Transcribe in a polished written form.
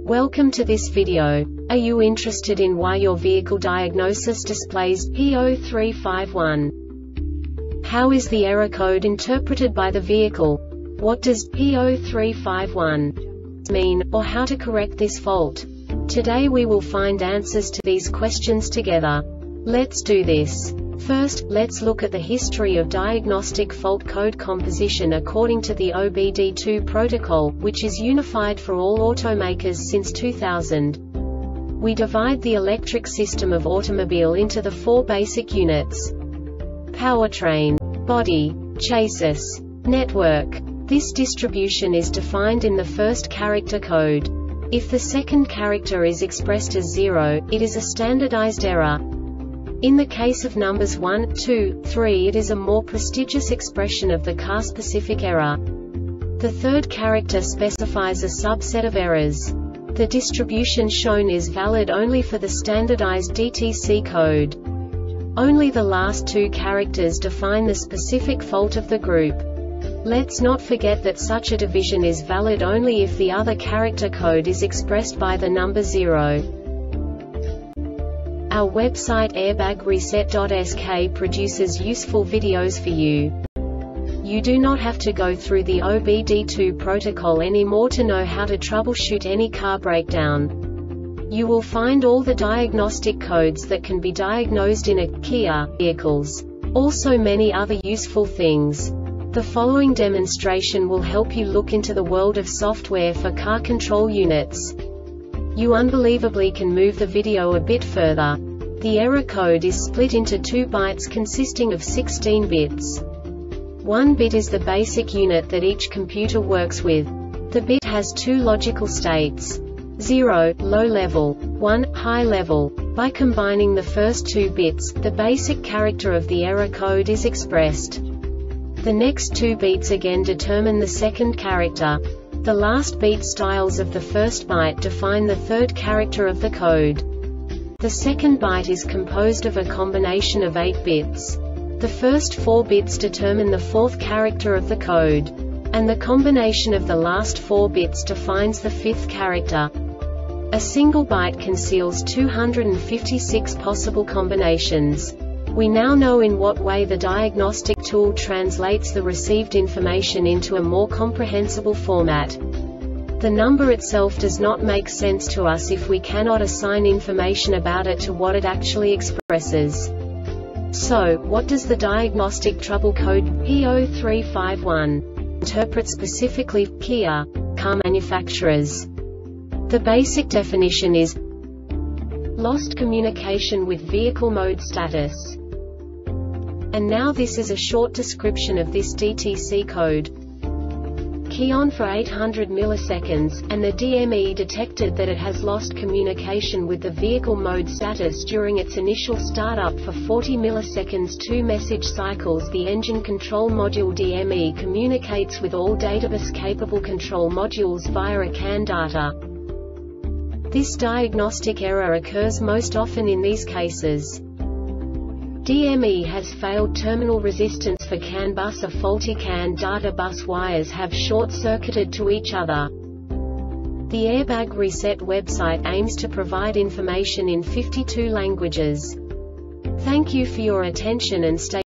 Welcome to this video. Are you interested in why your vehicle diagnosis displays P0351? How is the error code interpreted by the vehicle? What does P0351 mean, or how to correct this fault? Today we will find answers to these questions together. Let's do this. First, let's look at the history of diagnostic fault code composition according to the OBD2 protocol, which is unified for all automakers since 2000. We divide the electric system of automobile into the four basic units: powertrain, body, chassis, network. This distribution is defined in the first character code. If the second character is expressed as 0, it is a standardized error. In the case of numbers 1, 2, 3, it is a more prestigious expression of the car-specific error. The third character specifies a subset of errors. The distribution shown is valid only for the standardized DTC code. Only the last two characters define the specific fault of the group. Let's not forget that such a division is valid only if the other character code is expressed by the number 0. Our website airbagreset.sk produces useful videos for you. You do not have to go through the OBD2 protocol anymore to know how to troubleshoot any car breakdown. You will find all the diagnostic codes that can be diagnosed in a Kia vehicles. Also many other useful things. The following demonstration will help you look into the world of software for car control units. You unbelievably can move the video a bit further. The error code is split into 2 bytes consisting of 16 bits. 1 bit is the basic unit that each computer works with. The bit has 2 logical states: 0, low level, 1, high level. By combining the first 2 bits, the basic character of the error code is expressed. The next 2 beats again determine the second character. The last beat styles of the first byte define the third character of the code. The second byte is composed of a combination of 8 bits. The first 4 bits determine the fourth character of the code. And the combination of the last 4 bits defines the fifth character. A single byte conceals 256 possible combinations. We now know in what way the diagnostic tool translates the received information into a more comprehensible format. The number itself does not make sense to us if we cannot assign information about it to what it actually expresses. So, what does the diagnostic trouble code P0351 interpret specifically for Kia car manufacturers? The basic definition is lost communication with vehicle mode status. And now this is a short description of this DTC code. Key on for 800 milliseconds, and the DME detected that it has lost communication with the vehicle mode status during its initial startup for 40 milliseconds. 2 message cycles. The engine control module DME communicates with all databus-capable control modules via a CAN data. This diagnostic error occurs most often in these cases: DME has failed terminal resistance for CAN bus, or faulty CAN data bus wires have short-circuited to each other. The Airbag Reset website aims to provide information in 52 languages. Thank you for your attention and stay